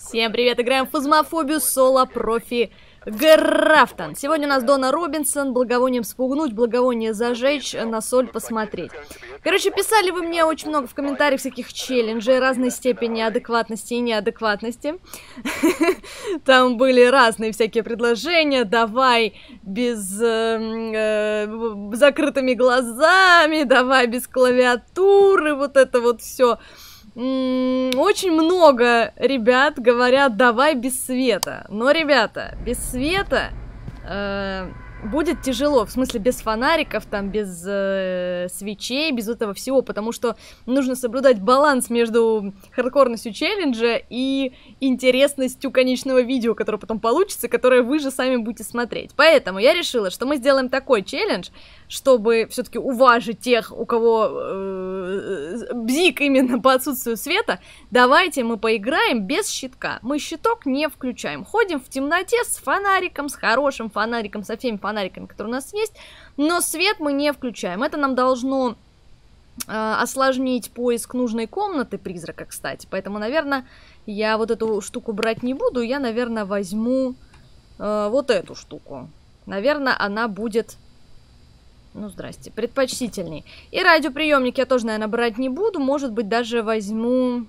Всем привет, играем в Фазмофобию Соло Профи Графтон. Сегодня у нас Дона Робинсон, благовонием спугнуть, благовоние зажечь, на соль посмотреть. Короче, писали вы мне очень много в комментариях всяких челленджей разной степени адекватности и неадекватности. Там были разные всякие предложения, давай без закрытыми глазами, давай без клавиатуры, вот это вот все. Очень много ребят говорят, давай без света. Но, ребята, без света будет тяжело. В смысле, без фонариков, там, без свечей, без этого всего. Потому что нужно соблюдать баланс между хардкорностью челленджа и интересностью конечного видео, которое потом получится, которое вы же сами будете смотреть. Поэтому я решила, что мы сделаем такой челлендж, чтобы все-таки уважить тех, у кого бзик именно по отсутствию света. Давайте мы поиграем без щитка. Мы щиток не включаем. Ходим в темноте с фонариком, с хорошим фонариком, со всеми фонариками, которые у нас есть, но свет мы не включаем. Это нам должно осложнить поиск нужной комнаты призрака, кстати. Поэтому, наверное, я вот эту штуку брать не буду. Я, наверное, возьму вот эту штуку. Наверное, она будет... Ну, здрасте, предпочтительней. И радиоприемник я тоже, наверное, брать не буду. Может быть, даже возьму...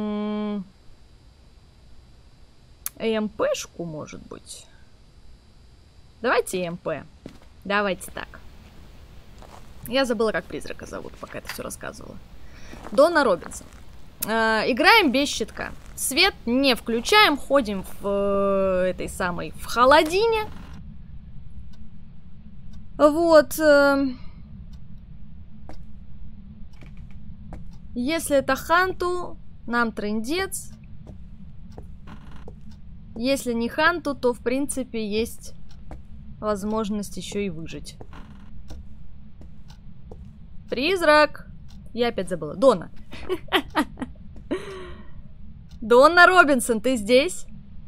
ЭМП-шку, может быть. Давайте ЭМП. Давайте так. Я забыла, как призрака зовут, пока это все рассказывала. Дона Робинсон. Играем без щитка. Свет не включаем. Ходим в этой самой... в холодине. Вот. Если это Ханту, нам трындец. Если не Ханту, то в принципе есть возможность еще и выжить. Призрак! Я опять забыла. Дона. Дона Робинсон, ты здесь?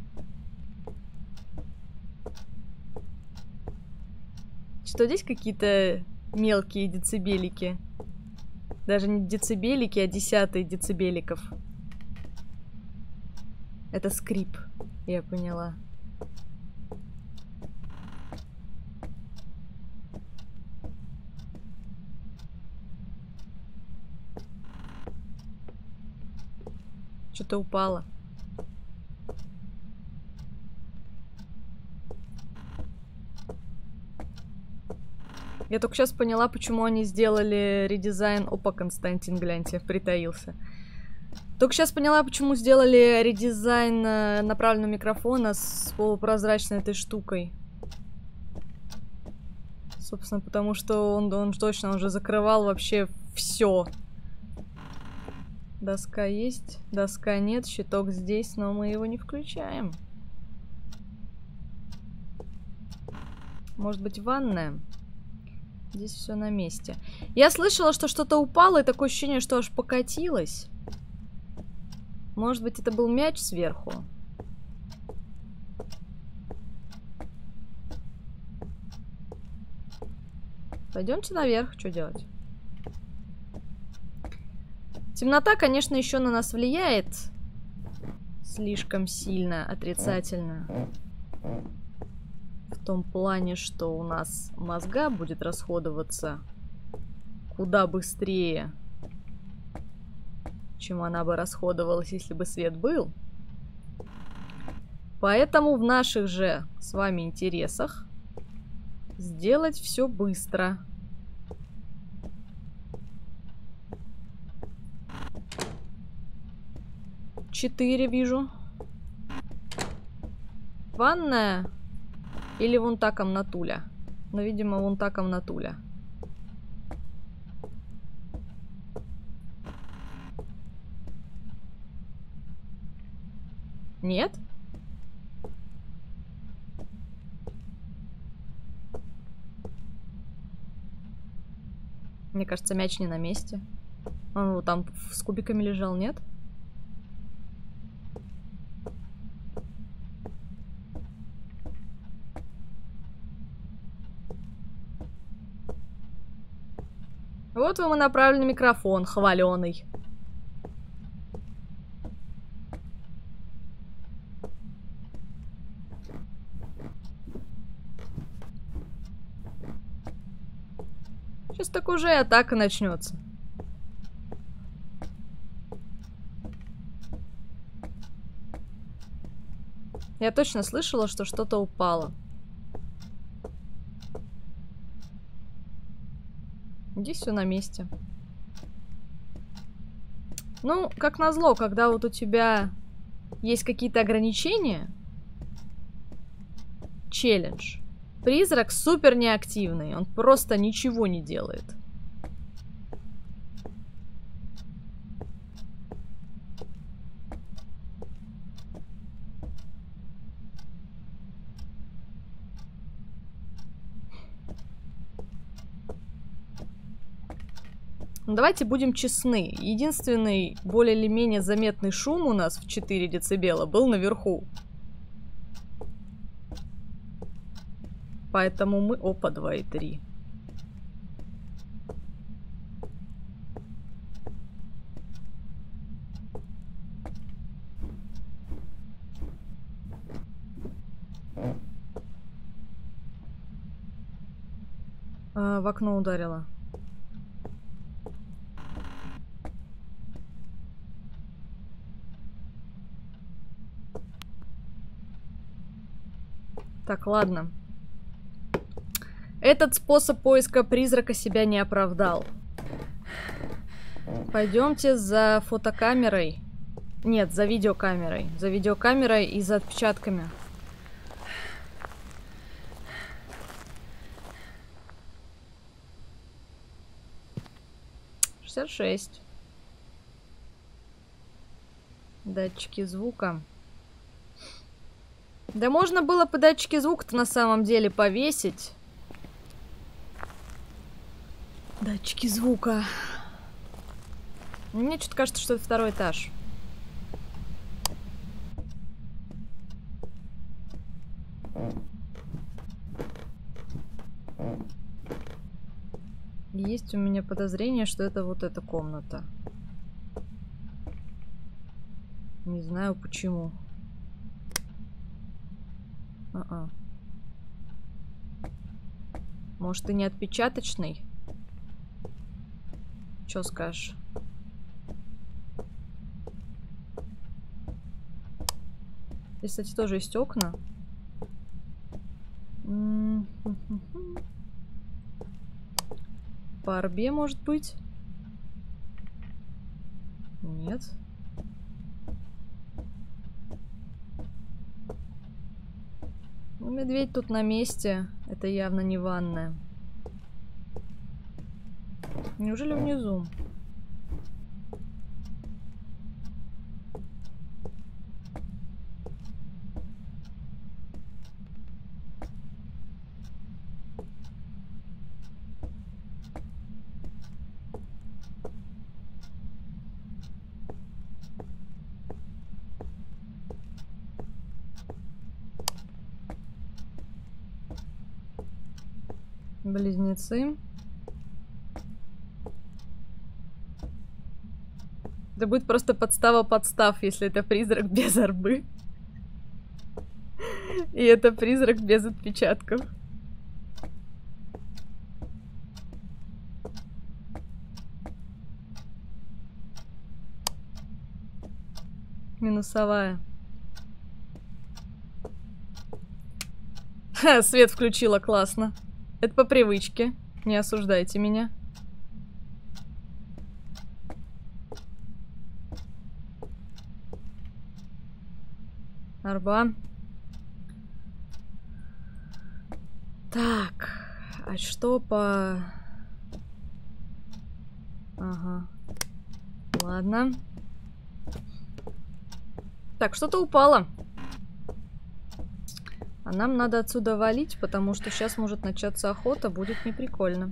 Что здесь какие-то мелкие децибелики? Даже не децибелики, а десятые децибеликов. Это скрип, я поняла. Что-то упало. Я только сейчас поняла, почему они сделали редизайн... Опа, Константин, гляньте, притаился. Только сейчас поняла, почему сделали редизайн направленного микрофона с полупрозрачной этой штукой. Собственно, потому что он точно уже закрывал вообще все. Доска есть, доска нет, щиток здесь, но мы его не включаем. Может быть, ванная? Здесь все на месте. Я слышала, что что-то упало, и такое ощущение, что аж покатилось. Может быть, это был мяч сверху? Пойдемте наверх, что делать? Темнота, конечно, еще на нас влияет. Слишком сильно, отрицательно. В том плане, что у нас мозга будет расходоваться куда быстрее, чем она бы расходовалась, если бы свет был. Поэтому в наших же с вами интересах сделать все быстро. Четыре вижу. Ванная. Или вон та комнатуля. Но, видимо, вон та комнатуля. Нет? Мне кажется, мяч не на месте. Он вот там с кубиками лежал, нет? Вот вам и направленный микрофон, хваленый. Сейчас так уже и атака начнется. Я точно слышала, что что-то упало. Здесь все на месте. Ну, как назло, когда вот у тебя есть какие-то ограничения. Челлендж. Призрак супер неактивный. Он просто ничего не делает. Давайте будем честны. Единственный более или менее заметный шум у нас в 4 децибела был наверху. Поэтому мы... Опа, 2,3. В окно ударила. Так, ладно. Этот способ поиска призрака себя не оправдал. Пойдемте за фотокамерой. Нет, за видеокамерой. За видеокамерой и за отпечатками. «66». Датчики звука. Да можно было по датчике звука-то на самом деле повесить. Датчики звука. Мне что-то кажется, что это 2-й этаж. Есть у меня подозрение, что это вот эта комната. Не знаю почему. Может, и не отпечаточный? Чё скажешь? Здесь, кстати, тоже есть окна. По арбе, может быть? Нет. Ну, медведь тут на месте. Это явно не ванная. Неужели внизу? Близнецы. Это будет просто подстава подстав, если это призрак без арбы. И это призрак без отпечатков. Минусовая. Ха, свет включила, классно. Это по привычке. Не осуждайте меня. Арба. Так. А что по... Ага. Ладно. Так, что-то упало. А нам надо отсюда валить, потому что сейчас может начаться охота, будет неприкольно.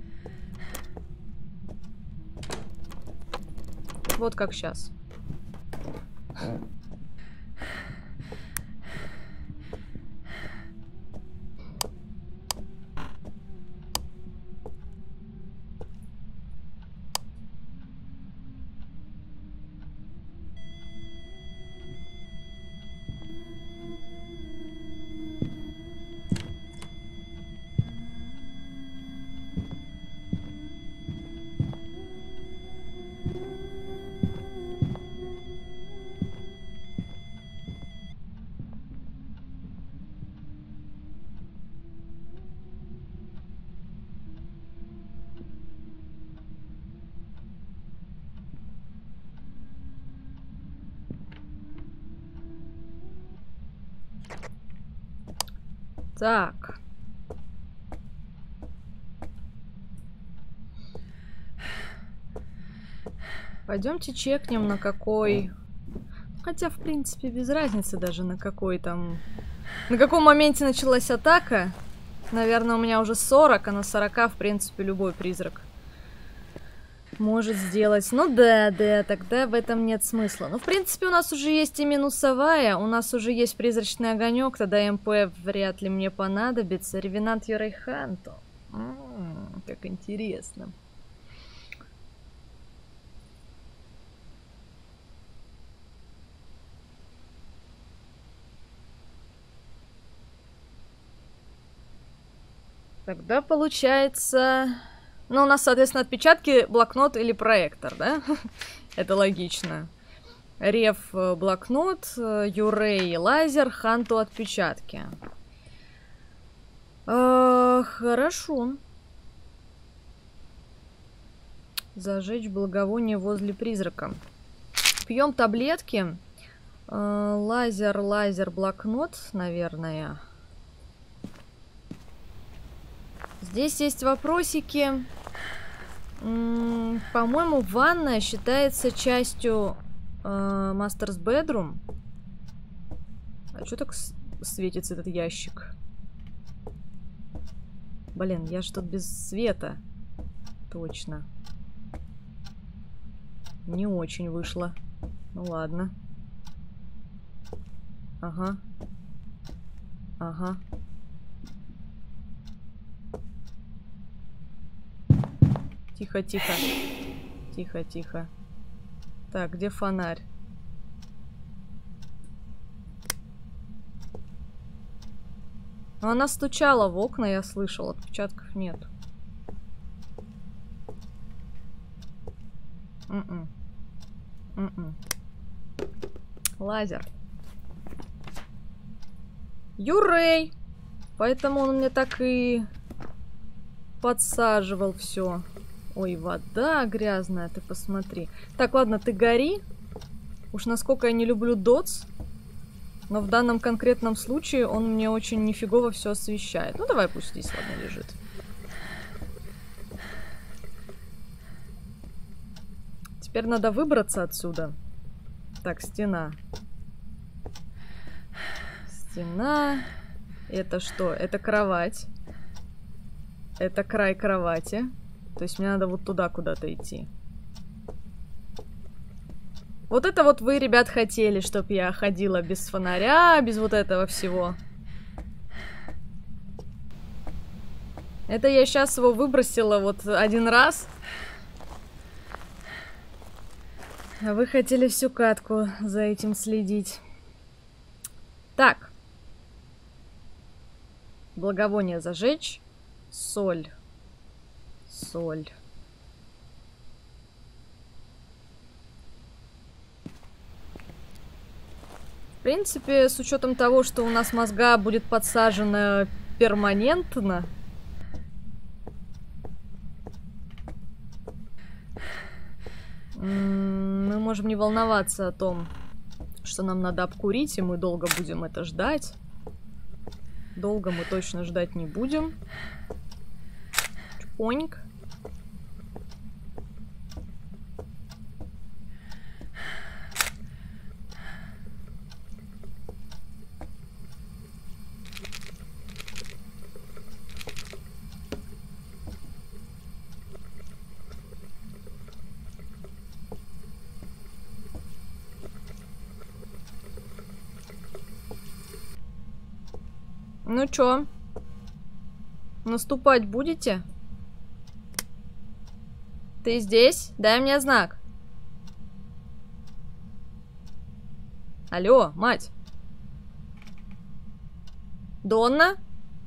Вот как сейчас. Так. Пойдемте чекнем, на какой... Хотя, в принципе, без разницы даже, на какой там... На каком моменте началась атака. Наверное, у меня уже 40, а на 40, в принципе, любой призрак может сделать. Ну да, тогда в этом нет смысла. Ну, в принципе, у нас уже есть и минусовая, у нас уже есть призрачный огонек, тогда МП вряд ли мне понадобится. Ревенант Йорейханто. Как интересно. Тогда получается... Ну, у нас, соответственно, отпечатки, блокнот или проектор, да? Это логично. Рев блокнот, Юрей лазер, Ханту отпечатки. Хорошо. Зажечь благовоние возле призрака. Пьем таблетки. Лазер, блокнот, наверное. Здесь есть вопросики. По-моему, ванная считается частью Master's Bedroom. А что так светится этот ящик? Блин, я же тут без света. Точно. Не очень вышло. Ну ладно. Ага. Ага. Тихо, тихо. Тихо, тихо. Так, где фонарь? Ну, она стучала в окна, я слышал. Отпечатков нет. Лазер. Юрей! Поэтому он мне так и подсаживал все. Ой, вода грязная, ты посмотри. Так, ладно, ты гори. Уж насколько я не люблю дотс, но в данном конкретном случае он мне очень нифигово все освещает. Ну, давай пусть здесь, ладно, лежит. Теперь надо выбраться отсюда. Так, стена. Стена. Это что? Это кровать. Это край кровати. То есть мне надо вот туда куда-то идти. Вот это вот вы, ребят, хотели, чтобы я ходила без фонаря, без вот этого всего. Это я сейчас его выбросила вот один раз. А вы хотели всю катку за этим следить. Так. Благовоние зажечь. Соль. Соль. В принципе, с учетом того, что у нас мозга будет подсажена перманентно, мы можем не волноваться о том, что нам надо обкурить, и мы долго будем это ждать. Долго мы точно ждать не будем. Чпоньк. Ну чё? Наступать будете? Ты здесь? Дай мне знак. Алло, мать. Донна?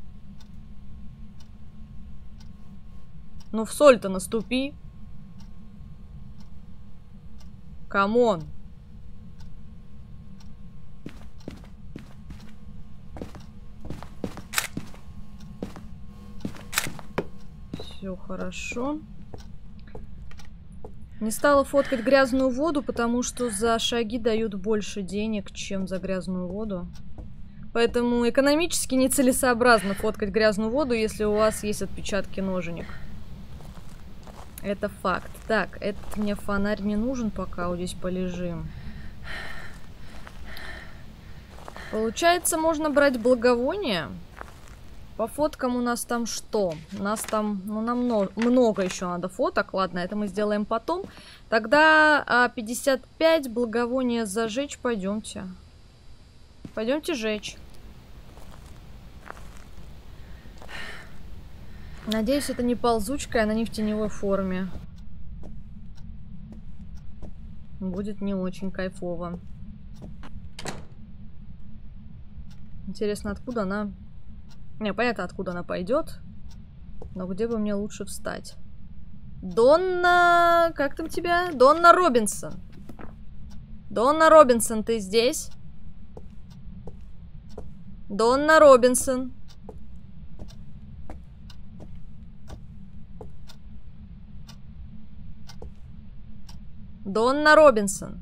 Ну в соль-то наступи. Камон. Все хорошо. Не стала фоткать грязную воду, потому что за шаги дают больше денег, чем за грязную воду. Поэтому экономически нецелесообразно фоткать грязную воду, если у вас есть отпечатки ноженек. Это факт. Так, этот мне фонарь не нужен, пока вот здесь полежим. Получается, можно брать благовония. По фоткам у нас там что? У нас там, ну, нам много еще надо фоток. Ладно, это мы сделаем потом. Тогда 55 благовония зажечь. Пойдемте. Пойдемте жечь. Надеюсь, это не ползучка, она не в теневой форме. Будет не очень кайфово. Интересно, откуда она... Не, понятно, откуда она пойдет. Но где бы мне лучше встать? Донна... Как там тебя? Донна Робинсон. Донна Робинсон, ты здесь? Донна Робинсон. Донна Робинсон.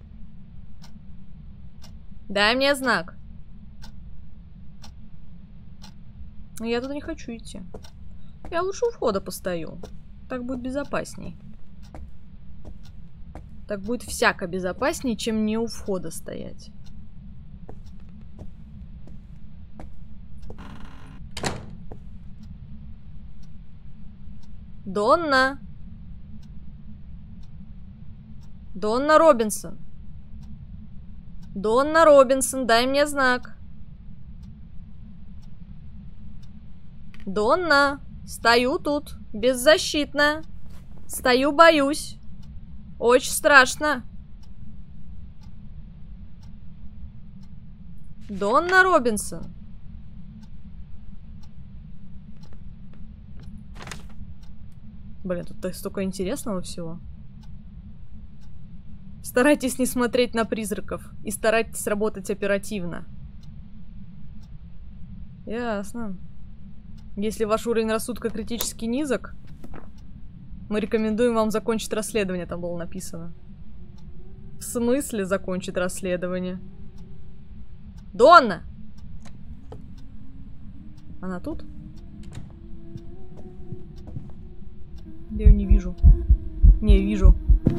Дай мне знак. Я туда не хочу идти. Я лучше у входа постою. Так будет безопасней. Так будет всяко безопасней, чем не у входа стоять. Донна. Донна Робинсон. Донна Робинсон, дай мне знак. Донна, стою тут, беззащитная. Стою, боюсь. Очень страшно. Донна Робинсон. Блин, тут столько интересного всего. Старайтесь не смотреть на призраков. И старайтесь работать оперативно. Ясно. Если ваш уровень рассудка критически низок, мы рекомендуем вам закончить расследование, там было написано. В смысле закончить расследование? Донна! Она тут? Я ее не вижу. Не, вижу.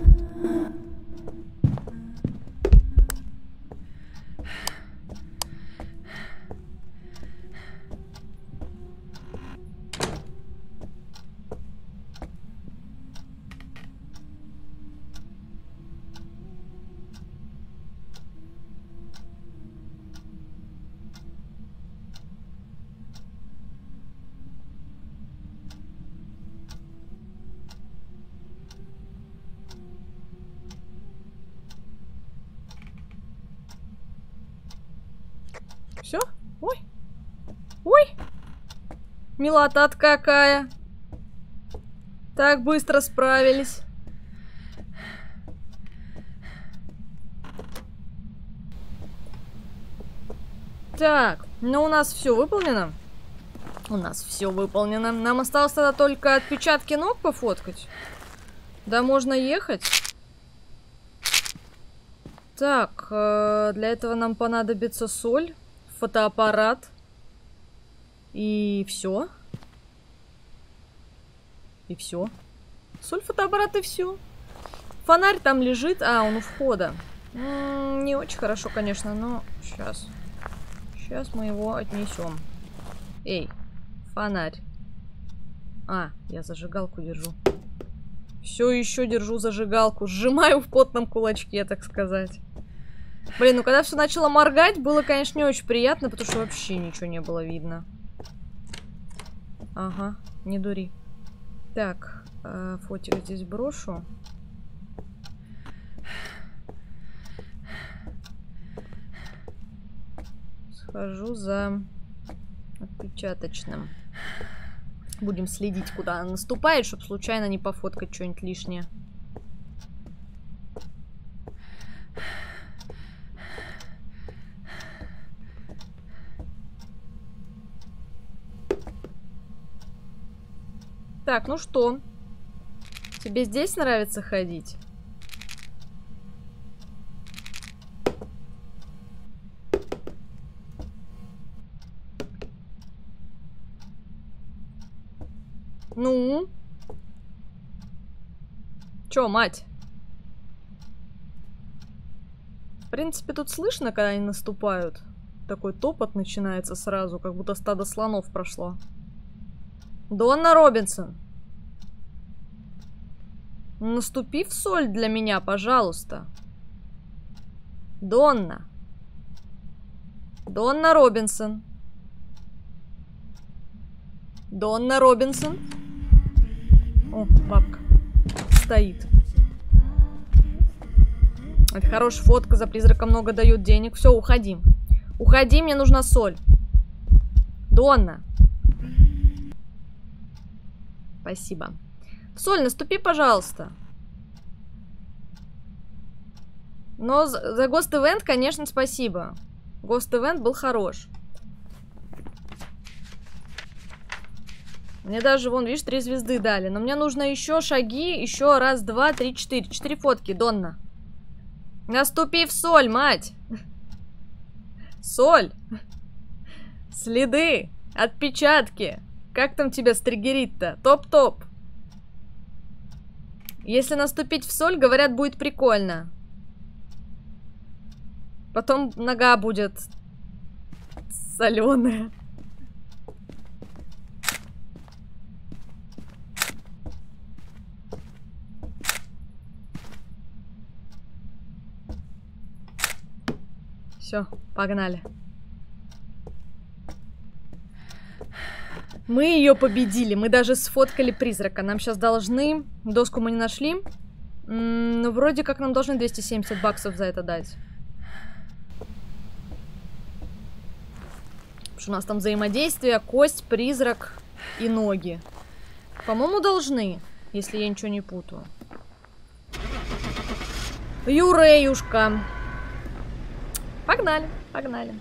Все? Ой. Ой. Милота-то какая. Так быстро справились. Так, ну у нас все выполнено. У нас все выполнено. Нам осталось тогда только отпечатки ног пофоткать. Да, можно ехать. Так, для этого нам понадобится соль, фотоаппарат и все. И все. Соль, фотоаппарат и все. Фонарь там лежит. А, он у входа. Не очень хорошо, конечно, но сейчас. Сейчас мы его отнесем. Эй, фонарь. А, я зажигалку держу. Все еще держу зажигалку. Сжимаю в потном кулачке, так сказать. Блин, ну когда все начало моргать, было, конечно, не очень приятно, потому что вообще ничего не было видно. Ага, не дури. Так, фотик здесь брошу. Схожу за отпечаточным. Будем следить, куда она наступает, чтобы случайно не пофоткать что-нибудь лишнее. Так, ну что? Тебе здесь нравится ходить? Ну? Чё, мать? В принципе, тут слышно, когда они наступают. Такой топот начинается сразу, как будто стадо слонов прошло. Донна Робинсон. Наступи в соль для меня, пожалуйста. Донна. Донна Робинсон. Донна Робинсон. О, бабка. Стоит. Это хорошая фотка, за призрака много дают денег. Все, уходи. Уходи, мне нужна соль. Донна. Спасибо. Соль, наступи, пожалуйста. Но за Ghost Event, конечно, спасибо. Ghost Event был хорош. Мне даже, вон, видишь, 3 звезды дали. Но мне нужно еще шаги. Еще раз, два, три, 4. 4 фотки, Донна. Наступи в соль, мать. Соль. Следы. Отпечатки. Как там тебя стригерить-то? Топ-топ. Если наступить в соль, говорят, будет прикольно. Потом нога будет соленая. Все, погнали. Мы ее победили. Мы даже сфоткали призрака. Нам сейчас должны... Доску мы не нашли. Ну, вроде как нам должны 270 баксов за это дать. Потому что у нас там взаимодействие, кость, призрак и ноги. По-моему, должны, если я ничего не путаю. Юреюшка. Погнали, погнали.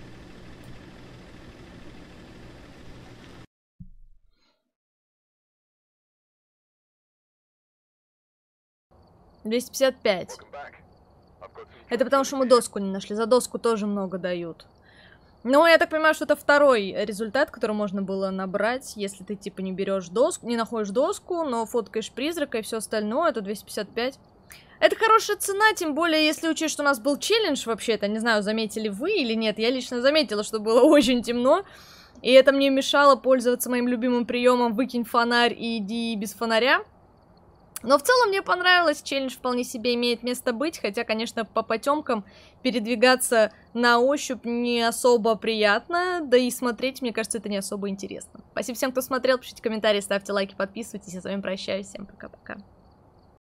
$255. Это потому, что мы доску не нашли. За доску тоже много дают. Но я так понимаю, что это второй результат, который можно было набрать, если ты, типа, не берешь доску, не находишь доску, но фоткаешь призрака и все остальное, это 255. Это хорошая цена, тем более, если учесть, что у нас был челлендж вообще-то, не знаю, заметили вы или нет, я лично заметила, что было очень темно, и это мне мешало пользоваться моим любимым приемом «выкинь фонарь и иди без фонаря». Но в целом мне понравилось, челлендж вполне себе имеет место быть, хотя, конечно, по потемкам передвигаться на ощупь не особо приятно, да и смотреть, мне кажется, это не особо интересно. Спасибо всем, кто смотрел, пишите комментарии, ставьте лайки, подписывайтесь, я с вами прощаюсь, всем пока-пока.